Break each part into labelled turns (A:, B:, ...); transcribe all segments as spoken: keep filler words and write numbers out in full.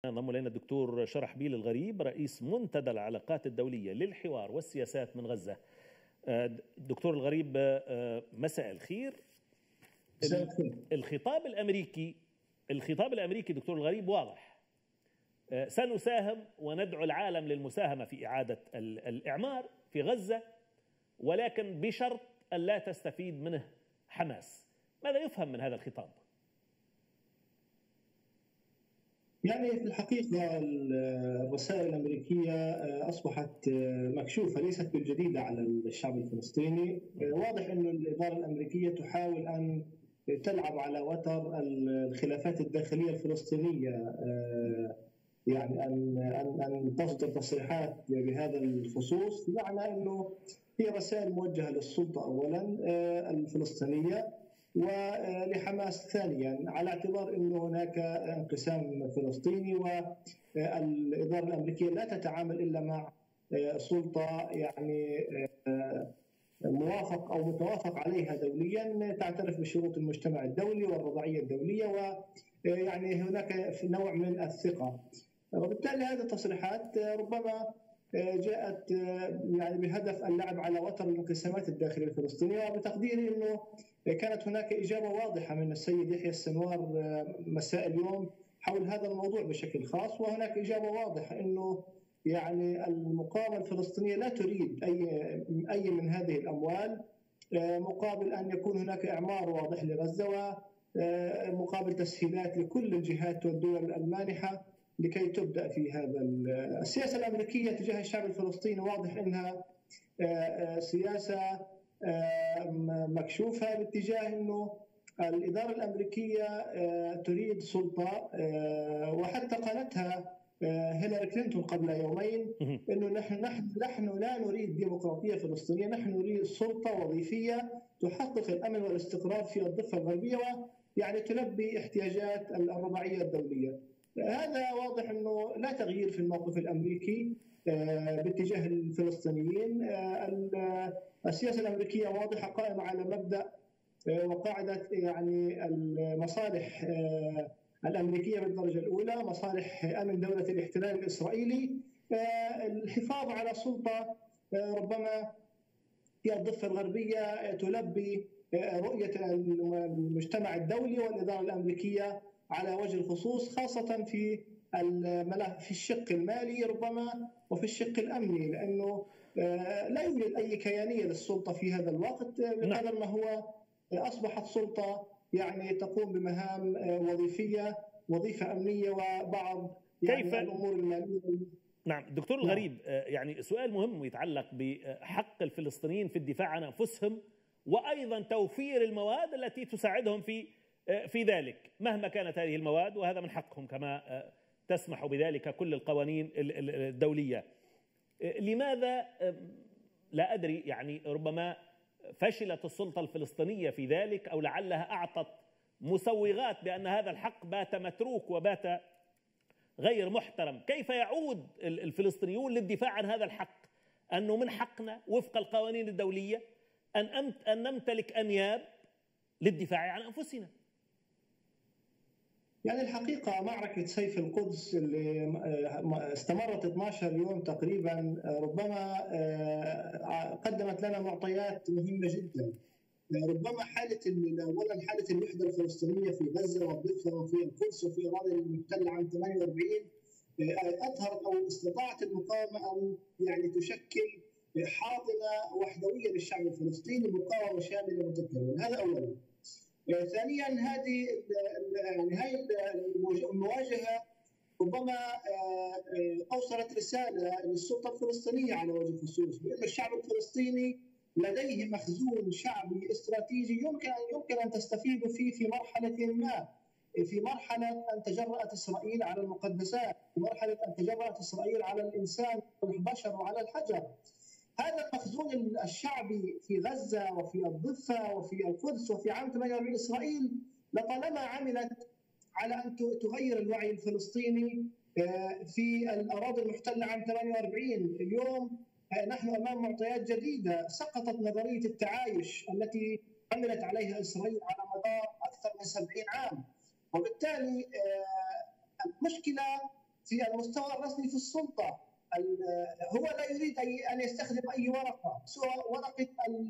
A: انضم الينا الدكتور شرحبيل الغريب رئيس منتدى العلاقات الدوليه للحوار والسياسات من غزه. دكتور الغريب، مساء الخير. الخطاب الامريكي الخطاب الامريكي دكتور الغريب واضح: سنساهم وندعو العالم للمساهمه في اعاده الاعمار في غزه، ولكن بشرط ان لا تستفيد منه حماس. ماذا يفهم من هذا الخطاب؟
B: يعني في الحقيقة الرسائل الأمريكية أصبحت مكشوفة، ليست بالجديدة على الشعب الفلسطيني. واضح أن الإدارة الأمريكية تحاول أن تلعب على وتر الخلافات الداخلية الفلسطينية، يعني أن أن تصدر تصريحات بهذا الخصوص، بمعنى أنه هي رسائل موجهة للسلطة أولا الفلسطينية ولحماس ثانيا، على اعتبار أنه هناك انقسام فلسطيني والإدارة الأمريكية لا تتعامل إلا مع سلطة يعني موافق أو متوافق عليها دوليا، تعترف بشروط المجتمع الدولي والوضعية الدولية، ويعني هناك نوع من الثقة. وبالتالي هذه التصريحات ربما جاءت يعني بهدف اللعب على وتر الانقسامات الداخلية الفلسطينية، وبتقديري أنه كانت هناك إجابة واضحة من السيد يحيى السنوار مساء اليوم حول هذا الموضوع بشكل خاص، وهناك إجابة واضحة أنه يعني المقاومة الفلسطينية لا تريد أي أي من هذه الأموال مقابل أن يكون هناك إعمار واضح لغزة، ومقابل تسهيلات لكل الجهات والدول المانحة لكي تبدأ في هذا. السياسة الأمريكية تجاه الشعب الفلسطيني واضح أنها سياسة مكشوفة باتجاه أنه الإدارة الأمريكية تريد سلطة، وحتى قالتها هيلاري كلينتون قبل يومين أنه نحن نحن نحن لا نريد ديمقراطية فلسطينية، نحن نريد سلطة وظيفية تحقق الأمن والاستقرار في الضفة الغربية ويعني تلبي احتياجات الرباعية الدولية. هذا واضح أنه لا تغيير في الموقف الأمريكي باتجاه الفلسطينيين. السياسة الأمريكية واضحة، قائمة على مبدأ وقاعدة يعني المصالح الأمريكية بالدرجة الأولى، مصالح أمن دولة الاحتلال الإسرائيلي، الحفاظ على سلطة ربما في الضفة الغربية تلبي رؤية المجتمع الدولي والإدارة الأمريكية على وجه الخصوص، خاصة في الملف في الشق المالي ربما وفي الشق الأمني، لأنه لا يوجد أي كيانية للسلطة في هذا الوقت بقدر ما هو أصبحت سلطة يعني تقوم بمهام وظيفية، وظيفة أمنية وبعض يعني كيف الأمور المالية.
A: نعم دكتور الغريب، يعني سؤال مهم يتعلق بحق الفلسطينيين في الدفاع عن أنفسهم وأيضا توفير المواد التي تساعدهم في في ذلك مهما كانت هذه المواد، وهذا من حقهم كما تسمح بذلك كل القوانين الدولية. لماذا لا أدري، يعني ربما فشلت السلطة الفلسطينية في ذلك، أو لعلها أعطت مسوغات بأن هذا الحق بات متروك وبات غير محترم. كيف يعود الفلسطينيون للدفاع عن هذا الحق، أنه من حقنا وفق القوانين الدولية أن أن نمتلك أنياب للدفاع عن أنفسنا؟
B: يعني الحقيقة معركة سيف القدس اللي استمرت اثناشر يوم تقريبا ربما قدمت لنا معطيات مهمة جدا. ربما حالة أولا حالة الوحدة الفلسطينية في غزة والضفة وفي القدس وفي الأراضي المحتلة عام ثمانية وأربعين أظهرت أو استطاعت المقاومة أن يعني تشكل حاضنة وحدوية للشعب الفلسطيني، مقاومة شاملة متكاملة. هذا أولا. ثانيا هذه يعني هاي المواجهه ربما اوصلت رساله للسلطه الفلسطينيه على وجه الخصوص بان الشعب الفلسطيني لديه مخزون شعبي استراتيجي يمكن يمكن ان تستفيد فيه في مرحله ما، في مرحله ان تجرأت اسرائيل على المقدسات، في مرحله ان تجرأت اسرائيل على الانسان والبشر وعلى الحجر. هذا المخزون الشعبي في غزة وفي الضفة وفي القدس وفي عام ثمانية وأربعين إسرائيل لطالما عملت على أن تغير الوعي الفلسطيني في الأراضي المحتلة عام ثمانية وأربعين. اليوم نحن أمام معطيات جديدة. سقطت نظرية التعايش التي عملت عليها إسرائيل على مدار أكثر من سبعين عام، وبالتالي المشكلة في المستوى الرسمي في السلطه. هو لا يريد ان يستخدم اي ورقه سواء ورقه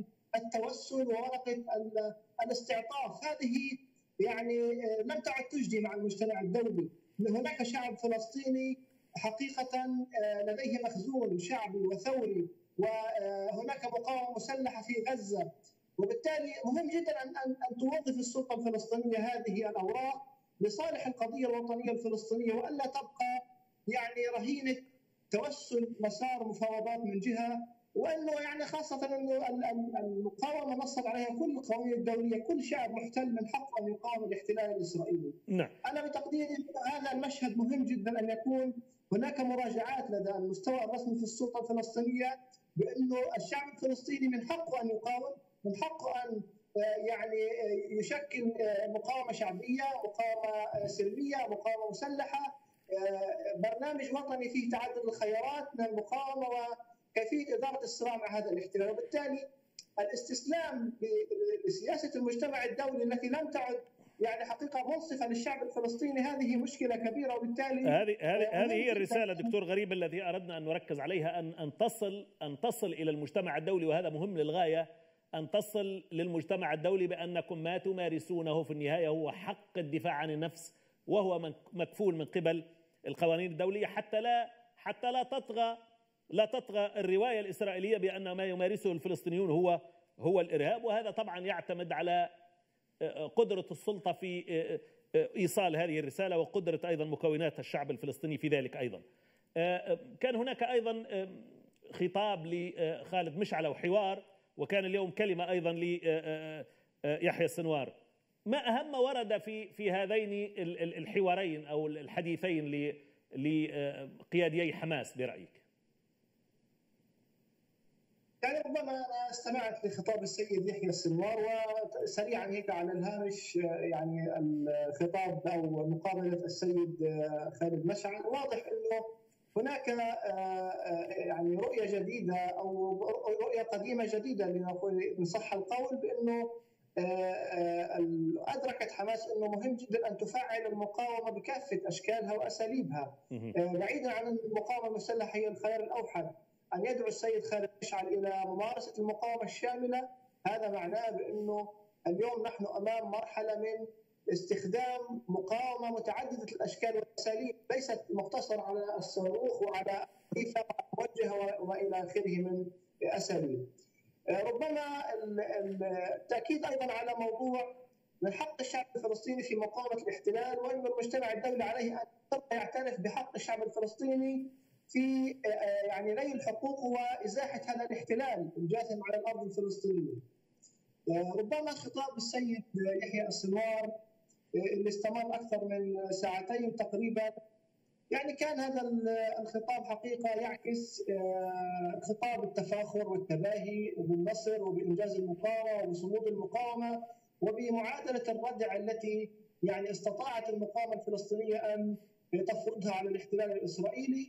B: التوسل وورقه الاستعطاف. هذه يعني لم تعد تجدي مع المجتمع الدولي. هناك شعب فلسطيني حقيقه لديه مخزون شعبي وثوري، وهناك مقاومه مسلحه في غزه، وبالتالي مهم جدا ان ان توظف السلطه الفلسطينيه هذه الاوراق لصالح القضيه الوطنيه الفلسطينيه، والا تبقى يعني رهينه توسل مسار مفاوضات من جهه، وانه يعني خاصه انه المقاومه نصت عليها كل القوانين الدوليه، كل شعب محتل من حقه ان يقاوم الاحتلال الاسرائيلي.
A: نعم.
B: انا بتقديري هذا المشهد مهم جدا ان يكون هناك مراجعات لدى المستوى الرسمي في السلطه الفلسطينيه بانه الشعب الفلسطيني من حقه ان يقاوم، من حقه ان يعني يشكل مقاومه شعبيه، مقاومه سلميه، مقاومه مسلحه، برنامج وطني فيه تعدد الخيارات من المقاومه وكيفيه اداره الصراع مع هذا الاحتلال. وبالتالي الاستسلام لسياسه المجتمع الدولي التي لم تعد يعني حقيقه منصفه للشعب الفلسطيني هذه مشكله كبيره. وبالتالي
A: هذه هذه هذه هي الرساله دكتور غريب الذي اردنا ان نركز عليها، ان ان تصل ان تصل الى المجتمع الدولي، وهذا مهم للغايه، ان تصل للمجتمع الدولي بانكم ما تمارسونه في النهايه هو حق الدفاع عن النفس، وهو مكفول من قبل القوانين الدوليه، حتى لا حتى لا تطغى لا تطغى الروايه الاسرائيليه بان ما يمارسه الفلسطينيون هو هو الارهاب. وهذا طبعا يعتمد على قدره السلطه في ايصال هذه الرساله، وقدره ايضا مكونات الشعب الفلسطيني في ذلك ايضا. كان هناك ايضا خطاب لخالد مشعل وحوار، وكان اليوم كلمه ايضا ليحيى السنوار. ما اهم ما ورد في في هذين الحوارين او الحديثين لقياديي حماس برايك؟
B: يعني ربما انا استمعت لخطاب السيد يحيى السنوار، وسريعا هيك على الهامش يعني الخطاب او مقابله السيد خالد مشعل، واضح انه هناك يعني رؤيه جديده او رؤيه قديمه جديده لنقول ان صح القول، بانه أدركت حماس أنه مهم جدا أن تفعل المقاومة بكافة أشكالها وأساليبها، بعيدا عن المقاومة المسلحة هي الخيار الأوحد. أن يدعو السيد خالد مشعل إلى ممارسة المقاومة الشاملة، هذا معناه بأنه اليوم نحن أمام مرحلة من استخدام مقاومة متعددة الأشكال والأساليب، ليست مقتصرة على الصاروخ وعلى القذيفة الموجهة وإلى آخره من أساليب. ربما التأكيد أيضا على موضوع من حق الشعب الفلسطيني في مقاومة الاحتلال، وأن المجتمع الدولي عليه أن يعترف بحق الشعب الفلسطيني في يعني نيل حقوقه وإزاحة هذا الاحتلال الجاثم على الأرض الفلسطينية. ربما خطاب السيد يحيى السنوار اللي استمر أكثر من ساعتين تقريبا، يعني كان هذا الخطاب حقيقة يعكس خطاب التفاخر والتباهي بالنصر وبإنجاز المقاومة وبصمود المقاومة وبمعادلة الردع التي يعني استطاعت المقاومة الفلسطينية أن تفرضها على الاحتلال الإسرائيلي.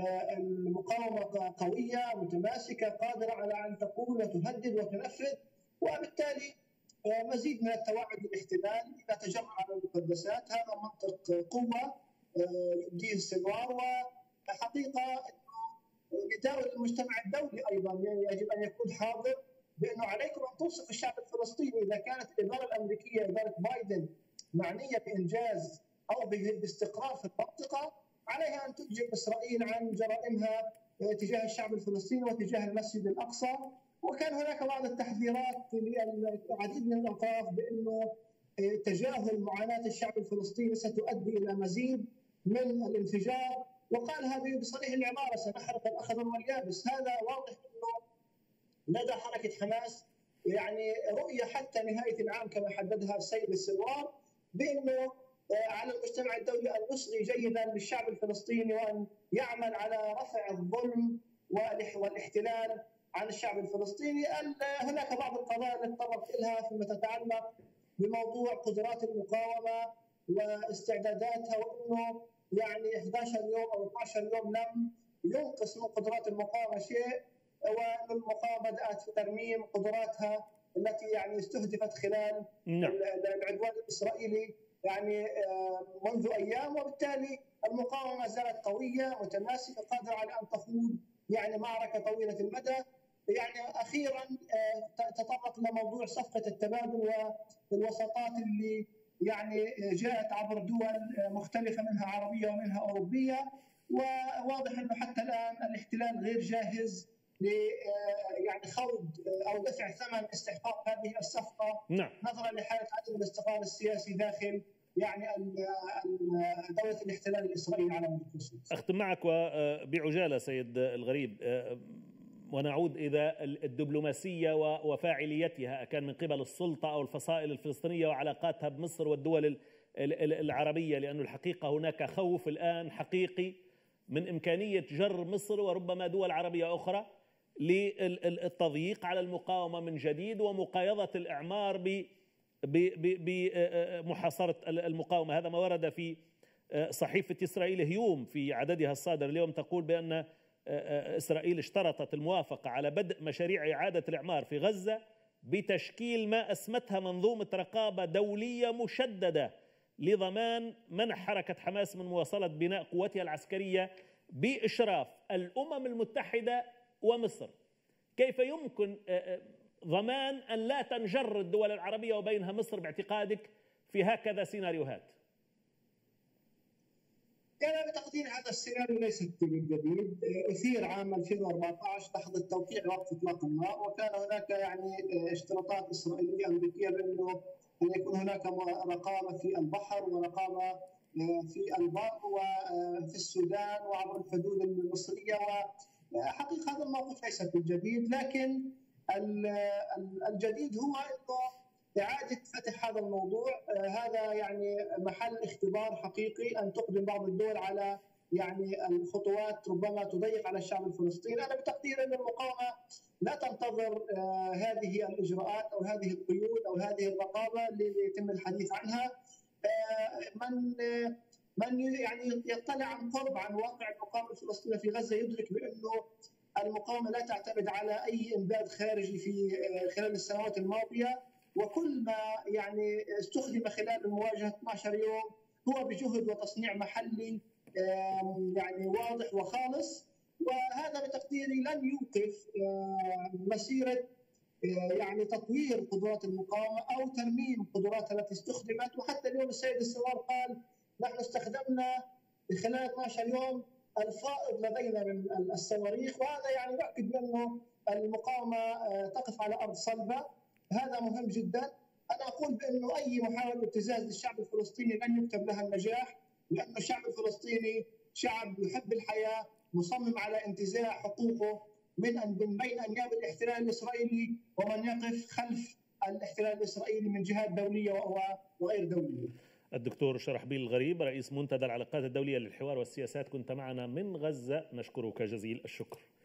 B: المقاومة قوية متماسكة قادرة على أن تقول وتهدد وتنفذ، وبالتالي مزيد من التوعد للاحتلال إذا تجرأ على المقدسات. هذا منطق قوة يبديه السنوار، وحقيقة أنه نداء المجتمع الدولي أيضا يعني يجب أن يكون حاضر، بأنه عليكم أن توصف الشعب الفلسطيني. إذا كانت الإدارة الأمريكية إدارة بايدن معنية بإنجاز أو باستقرار في المنطقة، عليها أن تجيب إسرائيل عن جرائمها تجاه الشعب الفلسطيني وتجاه المسجد الأقصى. وكان هناك بعض التحذيرات للعديد من الأطراف بأنه تجاهل معاناة الشعب الفلسطيني ستؤدي إلى مزيد من الانفجار، وقال هذه بصريح العبارة سنحرق الأخضر واليابس. هذا واضح أنه لدى حركة حماس يعني رؤية حتى نهاية العام كما حددها السيد السنوار، بأنه على المجتمع الدولي أن يصغي جيدا للشعب الفلسطيني وأن يعمل على رفع الظلم والاحتلال عن الشعب الفلسطيني. هناك بعض القضايا التي تطرقت لها فيما تتعلق بموضوع قدرات المقاومة واستعداداتها، وأنه يعني إحدى عشر يوم أو اثني عشر يوم لم ينقص من قدرات المقاومة شيء، وأن المقاومة بدأت في ترميم قدراتها التي يعني استهدفت خلال العدوان الإسرائيلي يعني منذ أيام. وبالتالي المقاومه ما زالت قويه متماسكه قادره على ان تخوض يعني معركه طويله المدى. يعني اخيرا تطرق لموضوع صفقه التبادل والوساطات اللي يعني جاءت عبر دول مختلفه منها عربيه ومنها اوروبيه، وواضح انه حتى الان الاحتلال غير جاهز ل يعني خوض او دفع ثمن استحقاق هذه الصفقه.
A: نعم.
B: نظرا لحاله عدم الاستقرار السياسي داخل يعني دولة الاحتلال الإسرائيلي على مدى الخصوص.
A: أختم معك وبعجالة سيد الغريب، ونعود إلى الدبلوماسية وفاعليتها، كان من قبل السلطة أو الفصائل الفلسطينية وعلاقاتها بمصر والدول العربية، لأن الحقيقة هناك خوف الآن حقيقي من إمكانية جر مصر وربما دول عربية أخرى للتضييق على المقاومة من جديد ومقايضة الإعمار ب بمحاصرة المقاومة. هذا ما ورد في صحيفة إسرائيل هيوم في عددها الصادر اليوم، تقول بأن إسرائيل اشترطت الموافقة على بدء مشاريع إعادة الإعمار في غزة بتشكيل ما أسمتها منظومة رقابة دولية مشددة لضمان منع حركة حماس من مواصلة بناء قوتها العسكرية بإشراف الأمم المتحدة ومصر. كيف يمكن ضمان أن لا تنجر الدول العربية وبينها مصر باعتقادك في هكذا سيناريوهات؟
B: يعني بتقدير هذا السيناريو ليست بالجديد، أثير عام ألفين وأربعة عشر لحظة توقيع وقف إطلاق النار، وكان هناك يعني اشتراطات إسرائيلية أمريكية بأنه أن يكون هناك رقابة في البحر ورقابة في البر وفي السودان وعبر الحدود المصرية، وحقيقة هذا الموقف ليس بالجديد، لكن الجديد هو أنه إعادة فتح هذا الموضوع. هذا يعني محل اختبار حقيقي أن تقدم بعض الدول على يعني الخطوات ربما تضيق على الشعب الفلسطيني. أنا بتقدير أن المقاومة لا تنتظر هذه الإجراءات أو هذه القيود أو هذه الرقابة اللي يتم الحديث عنها. من من يعني يطلع عن قرب عن واقع المقاومة الفلسطينية في غزة يدرك بأنه المقاومة لا تعتمد على أي إمداد خارجي في خلال السنوات الماضية، وكل ما يعني استخدم خلال المواجهة اثني عشر يوم هو بجهد وتصنيع محلي يعني واضح وخالص، وهذا بتقديري لن يوقف مسيرة يعني تطوير قدرات المقاومة أو ترميم قدراتها التي استخدمت. وحتى اليوم السيد السوار قال نحن استخدمنا خلال اثني عشر يوم الفائض لدينا من الصواريخ، وهذا يعني يؤكد بأنه المقاومة تقف على أرض صلبة. هذا مهم جدا. أنا أقول بأنه أي محاولة ابتزاز للشعب الفلسطيني لن يكتب لها النجاح، لأن الشعب الفلسطيني شعب يحب الحياة، مصمم على انتزاع حقوقه من من بين أنياب الاحتلال الإسرائيلي ومن يقف خلف الاحتلال الإسرائيلي من جهات دولية وغير دولية.
A: الدكتور شرحبيل الغريب، رئيس منتدى العلاقات الدولية للحوار والسياسات، كنت معنا من غزة، نشكرك جزيل الشكر.